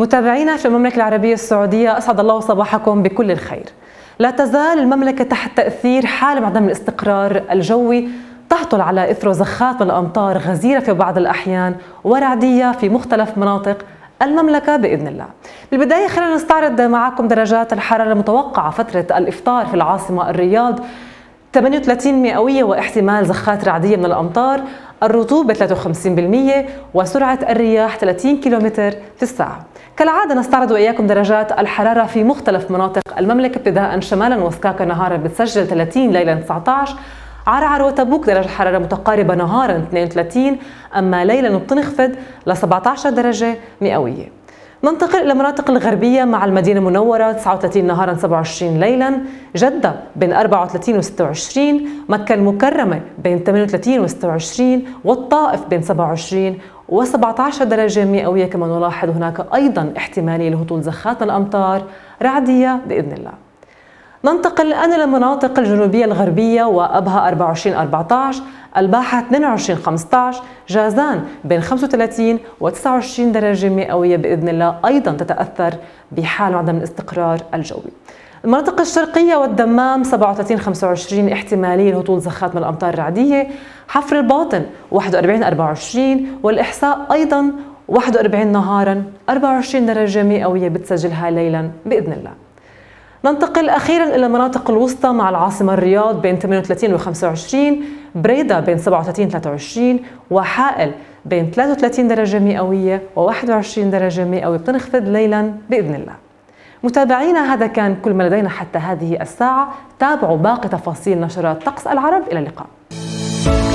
متابعينا في المملكة العربية السعودية، أسعد الله صباحكم بكل الخير. لا تزال المملكة تحت تأثير حالة من عدم الاستقرار الجوي تهطل على إثر زخات من الأمطار غزيرة في بعض الأحيان ورعدية في مختلف مناطق المملكة بإذن الله. بالبداية خلينا نستعرض معكم درجات الحرارة المتوقعة فترة الإفطار في العاصمة الرياض: 38 مئوية واحتمال زخات رعدية من الأمطار، الرطوبة 53% وسرعة الرياح 30 كيلومتر في الساعة. كالعادة نستعرض وإياكم درجات الحرارة في مختلف مناطق المملكة، ابتداء شمالا وسكاكا نهارا بتسجل 30، ليلا 19، عرعر وتبوك درجة حرارة متقاربة نهارا 32، أما ليلا بتنخفض ل 17 درجة مئوية. ننتقل إلى المناطق الغربية مع المدينة المنورة 39 نهارا 27 ليلا، جدة بين 34 و 26، مكة المكرمة بين 38 و 26، والطائف بين 27 و 17 درجة مئوية. كما نلاحظ هناك أيضا احتمالية لهطول زخات من الأمطار رعدية بإذن الله. ننتقل الآن إلى المناطق الجنوبية الغربية، وأبها 24 14، الباحة 22 15، جازان بين 35 و 29 درجة مئوية بإذن الله، أيضا تتأثر بحال عدم الاستقرار الجوي. المناطق الشرقية والدمام 37 25، احتمالية لهطول زخات من الأمطار الرعدية، حفر الباطن 41 24، والإحساء أيضا 41 نهارا 24 درجة مئوية بتسجلها ليلا بإذن الله. ننتقل أخيرا إلى المناطق الوسطى مع العاصمة الرياض بين 38 و 25، بريدة بين 37 23، وحائل بين 33 درجة مئوية و 21 درجة مئوية بتنخفض ليلا بإذن الله. متابعينا، هذا كان كل ما لدينا حتى هذه الساعة. تابعوا باقي تفاصيل نشرات طقس العرب. إلى اللقاء.